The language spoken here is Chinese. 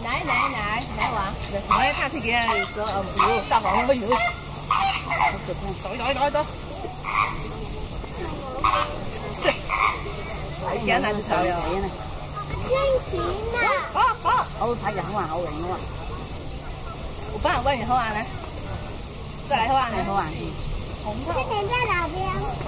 来玩，我要看这个说油大黄油，走，是，天哪，这烧呀！ 真甜啊！ 好睇就好玩，好型啊嘛！ 我帮我问你好玩呢，再来好玩呢， 好玩。 这点在哪边？